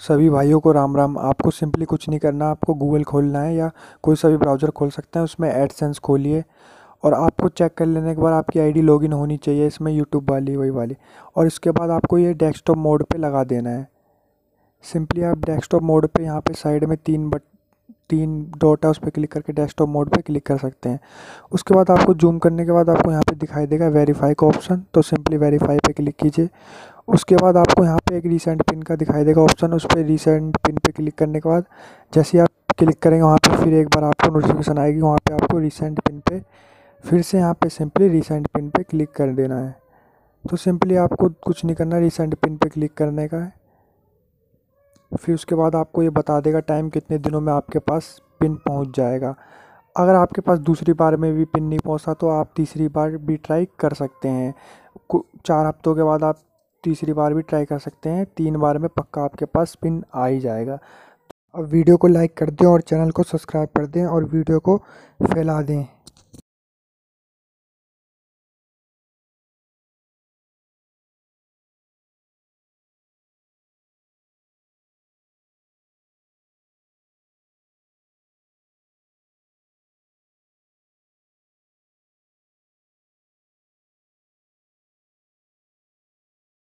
सभी भाइयों को राम राम। आपको सिंपली कुछ नहीं करना, आपको गूगल खोलना है या कोई सा भी ब्राउज़र खोल सकते हैं, उसमें एडसेंस खोलिए और आपको चेक कर लेने के बाद आपकी आईडी लॉगिन होनी चाहिए इसमें, यूट्यूब वाली वही वाली। और इसके बाद आपको ये डेस्कटॉप मोड पे लगा देना है। सिंपली आप डेस्कटॉप मोड पे यहाँ पे साइड में तीन डॉट है, उस पर क्लिक करके डेस्कटॉप मोड पे क्लिक कर सकते हैं। उसके बाद आपको जूम करने के बाद आपको यहाँ पे दिखाई देगा वेरीफाई का ऑप्शन, तो सिंपली वेरीफाई पे क्लिक कीजिए। उसके बाद आपको यहाँ पे एक रीसेंट पिन का दिखाई देगा ऑप्शन, उस पर रीसेंट पिन पे क्लिक करने के बाद जैसे ही आप क्लिक करेंगे वहाँ पे फिर एक बार आपको नोटिफिकेशन आएगी, वहाँ पे आपको रीसेंट पिन पे फिर से यहाँ पे सिंपली रीसेंट पिन पे क्लिक कर देना है। तो सिंपली आपको कुछ नहीं करना, रीसेंट पिन पे क्लिक करने का है। फिर उसके बाद आपको ये बता देगा टाइम कितने दिनों में आपके पास पिन पहुँच जाएगा। अगर आपके पास दूसरी बार में भी पिन नहीं पहुँचा तो आप तीसरी बार भी ट्राई कर सकते हैं। 4 हफ्तों के बाद आप तीसरी बार भी ट्राई कर सकते हैं। 3 बार में पक्का आपके पास पिन आ ही जाएगा। अब वीडियो को लाइक कर दें और चैनल को सब्सक्राइब कर दें और वीडियो को फैला दें।